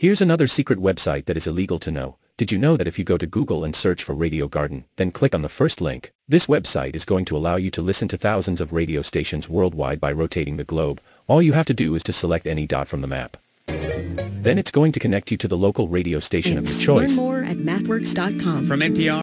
Here's another secret website that is illegal to know. Did you know that if you go to Google and search for Radio Garden, then click on the first link, this website is going to allow you to listen to thousands of radio stations worldwide by rotating the globe. All you have to do is to select any dot from the map. Then it's going to connect you to the local radio station of your choice. Learn more at mathworks.com. From NPR.